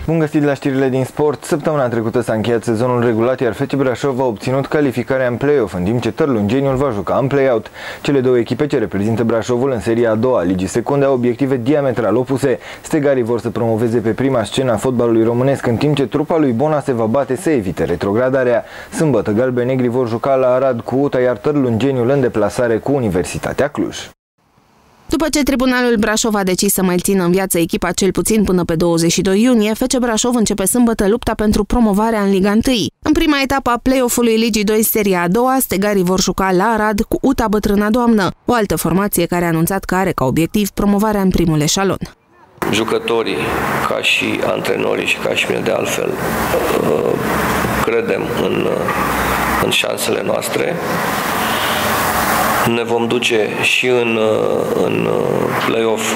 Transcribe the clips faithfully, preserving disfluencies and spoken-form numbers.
Bun găsit la știrile din sport. Săptămâna trecută s-a încheiat sezonul regulat, iar F C Brașov a obținut calificarea în play-off, în timp ce Târlungeniul va juca în play-out. Cele două echipe ce reprezintă Brașovul în seria a doua a Ligii Secunde au obiective diametral opuse. Stegarii vor să promoveze pe prima scenă a fotbalului românesc, în timp ce trupa lui Bona se va bate să evite retrogradarea. Sâmbătă, galbenegri vor juca la Arad cu U T A, iar Târlungeniul în deplasare cu Universitatea Cluj. După ce Tribunalul Brașov a decis să mai țină în viață echipa cel puțin până pe douăzeci și doi iunie, F C Brașov începe sâmbătă lupta pentru promovarea în Liga unu. În prima etapă a play-off-ului Ligii doi, seria a doua, Stegarii vor juca la Arad cu U T A Bătrâna Doamnă, o altă formație care a anunțat că are ca obiectiv promovarea în primul eșalon. Jucătorii, ca și antrenorii și ca și mine de altfel, credem în, în șansele noastre. Ne vom duce și în, în play-off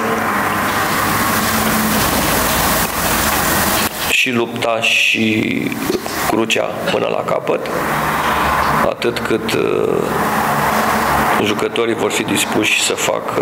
și lupta și crucea până la capăt, atât cât uh, jucătorii vor fi dispuși să facă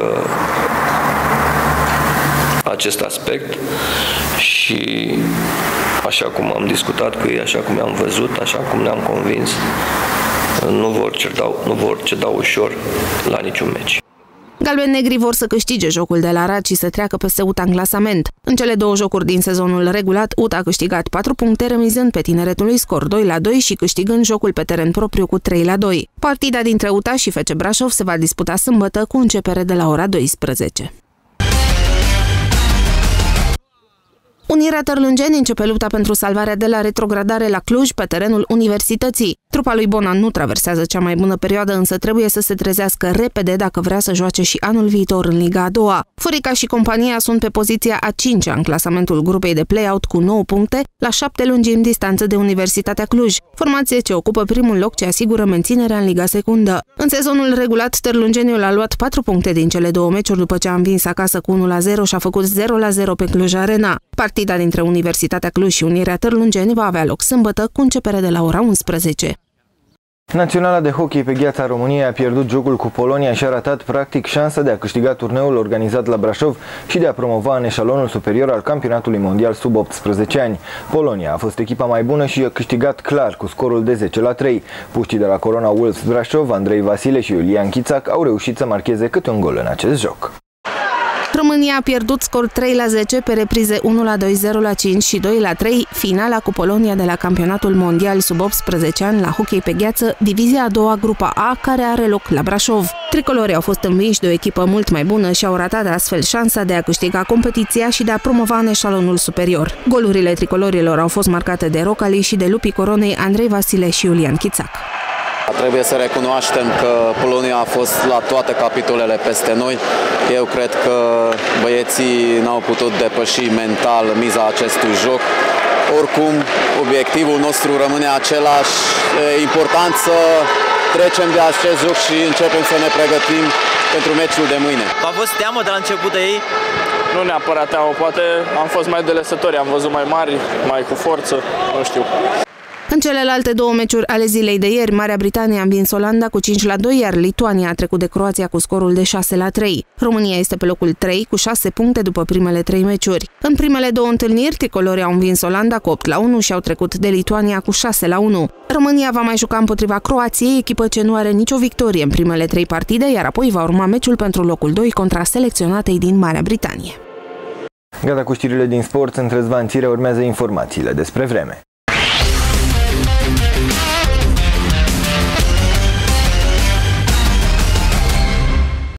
acest aspect și așa cum am discutat cu ei, așa cum am văzut, așa cum ne-am convins, nu vor ceda, nu vor ceda ușor la niciun meci. Galben-negri vor să câștige jocul de la Arad și să treacă peste U T A în clasament. În cele două jocuri din sezonul regulat, U T A a câștigat patru puncte, remizând pe Tineretului scor doi la doi și câștigând jocul pe teren propriu cu trei la doi. Partida dintre U T A și F C Brașov se va disputa sâmbătă cu începere de la ora douăsprezece. Unirea Târlungeni începe lupta pentru salvarea de la retrogradare la Cluj pe terenul Universității. Trupa lui Bona nu traversează cea mai bună perioadă, însă trebuie să se trezească repede dacă vrea să joace și anul viitor în Liga a doua. Furica și compania sunt pe poziția a cincea în clasamentul grupei de play-out cu nouă puncte, la șapte lungimi distanță de Universitatea Cluj, formație ce ocupă primul loc ce asigură menținerea în Liga Secundă. În sezonul regulat, Târlungeniul a luat patru puncte din cele două meciuri după ce a învins acasă cu unu la zero și a făcut zero la zero pe Cluj Arena. Partida dintre Universitatea Cluj și Unirea Târlungeni va avea loc sâmbătă cu începere de la ora unsprezece. Naționala de hockey pe gheața României a pierdut jocul cu Polonia și a ratat practic șansa de a câștiga turneul organizat la Brașov și de a promova în eșalonul superior al campionatului mondial sub optsprezece ani. Polonia a fost echipa mai bună și a câștigat clar cu scorul de zece la trei. Puștii de la Corona Wolves Brașov, Andrei Vasile și Iulian Chițac, au reușit să marcheze câte un gol în acest joc. România a pierdut scor trei la zece pe reprize unu la doi, zero la cinci și doi la trei, finala cu Polonia de la campionatul mondial sub optsprezece ani la hockey pe gheață, divizia a doua, grupa A, care are loc la Brașov. Tricolorii au fost învinși de o echipă mult mai bună și au ratat astfel șansa de a câștiga competiția și de a promova în eșalonul superior. Golurile tricolorilor au fost marcate de Rocali și de lupii Coronei Andrei Vasile și Iulian Chițac. Trebuie să recunoaștem că Polonia a fost la toate capitolele peste noi. Eu cred că băieții n-au putut depăși mental miza acestui joc. Oricum, obiectivul nostru rămâne același. E important să trecem de acest joc și începem să ne pregătim pentru meciul de mâine. V-a fost teamă de la început de ei? Nu neapărat teamă, poate am fost mai delesători, am văzut mai mari, mai cu forță, nu știu. În celelalte două meciuri ale zilei de ieri, Marea Britanie a învins Olanda cu cinci la doi, iar Lituania a trecut de Croația cu scorul de șase la trei. România este pe locul trei cu șase puncte după primele trei meciuri. În primele două întâlniri, tricolorii au învins Olanda cu opt la unu și au trecut de Lituania cu șase la unu. România va mai juca împotriva Croației, echipă ce nu are nicio victorie în primele trei partide, iar apoi va urma meciul pentru locul doi contra selecționatei din Marea Britanie. Gata cu știrile din sport, sunt Răzvan Țirea, urmează informațiile despre vreme.